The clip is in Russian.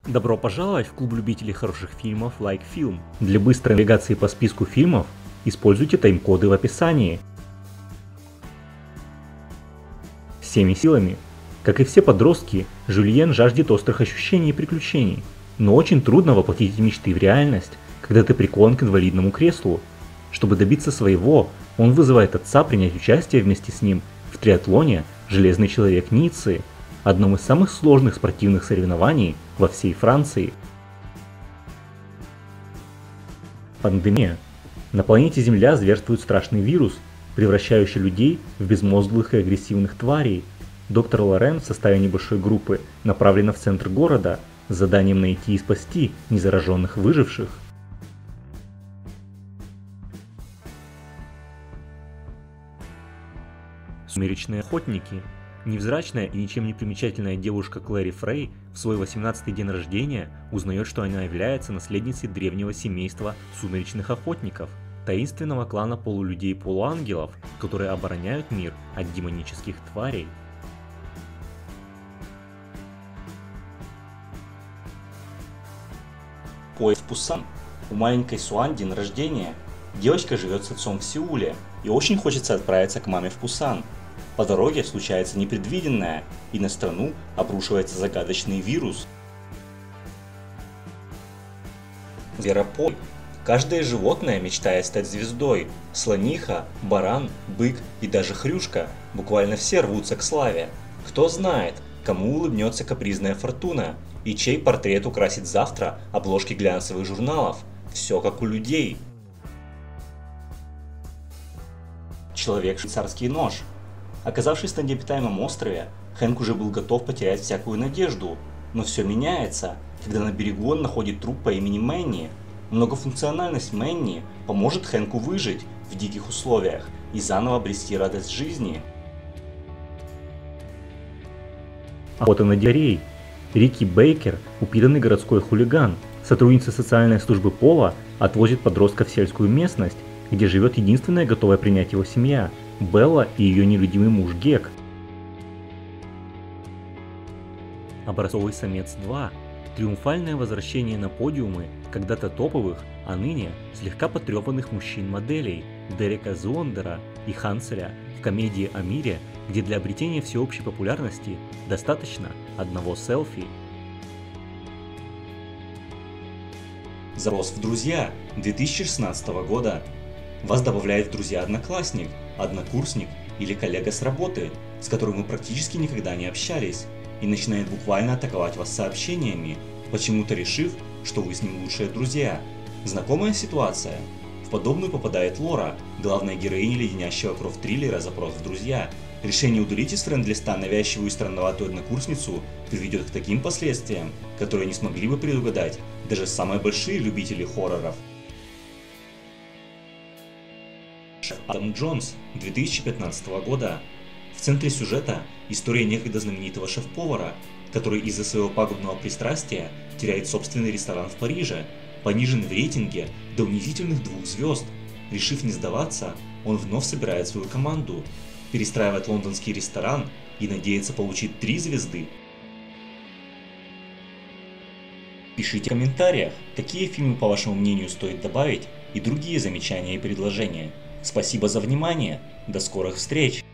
Добро пожаловать в клуб любителей хороших фильмов Like Film. Для быстрой навигации по списку фильмов используйте тайм-коды в описании. Всеми силами. Как и все подростки, Жюльен жаждет острых ощущений и приключений. Но очень трудно воплотить эти мечты в реальность, когда ты прикован к инвалидному креслу. Чтобы добиться своего, он вызывает отца принять участие вместе с ним в триатлоне «Железный человек Ниццы», одном из самых сложных спортивных соревнований во всей Франции. Пандемия. На планете Земля зверствует страшный вирус, превращающий людей в безмозглых и агрессивных тварей. Доктор Лорен в составе небольшой группы направлена в центр города с заданием найти и спасти незараженных выживших. Сумеречные охотники. Невзрачная и ничем не примечательная девушка Клэри Фрей в свой 18-й день рождения узнает, что она является наследницей древнего семейства сумеречных охотников, таинственного клана полулюдей-полуангелов, которые обороняют мир от демонических тварей. Поезд в Пусан. У маленькой Суан день рождения. Девочка живет с отцом в Сеуле и очень хочется отправиться к маме в Пусан. По дороге случается непредвиденное, и на страну обрушивается загадочный вирус. Зверопой. Каждое животное мечтает стать звездой. Слониха, баран, бык и даже хрюшка. Буквально все рвутся к славе. Кто знает, кому улыбнется капризная фортуна, и чей портрет украсит завтра обложки глянцевых журналов. Все как у людей. Человек-швейцарский нож. Оказавшись на необитаемом острове, Хэнк уже был готов потерять всякую надежду. Но все меняется, когда на берегу он находит труп по имени Мэнни. Многофункциональность Мэнни поможет Хэнку выжить в диких условиях и заново обрести радость жизни. Охота на дикарей. Рики Бейкер, упитанный городской хулиган, сотрудница социальной службы Пола, отвозит подростка в сельскую местность, где живет единственная готовая принять его семья – Белла и ее нелюдимый муж Гек. Образцовый самец 2. Триумфальное возвращение на подиумы когда-то топовых, а ныне слегка потрепанных мужчин-моделей Дерека Зуондера и Ханселя в комедии о мире, где для обретения всеобщей популярности достаточно одного селфи. Зарос в друзья 2016 года. Вас добавляет в друзья одноклассник, однокурсник или коллега с работы, с которым вы практически никогда не общались, и начинает буквально атаковать вас сообщениями, почему-то решив, что вы с ним лучшие друзья. Знакомая ситуация? В подобную попадает Лора, главная героиня леденящего кровь триллера «Запрос в друзья». Решение удалить из френд-листа навязчивую и странноватую однокурсницу приведет к таким последствиям, которые не смогли бы предугадать даже самые большие любители хорроров. Адам Джонс 2015 года. В центре сюжета история некогда знаменитого шеф-повара, который из-за своего пагубного пристрастия теряет собственный ресторан в Париже, пониженный в рейтинге до унизительных 2 звезд. Решив не сдаваться, он вновь собирает свою команду, перестраивает лондонский ресторан и надеется получить 3 звезды. Пишите в комментариях, какие фильмы, по вашему мнению, стоит добавить, и другие замечания и предложения. Спасибо за внимание, до скорых встреч!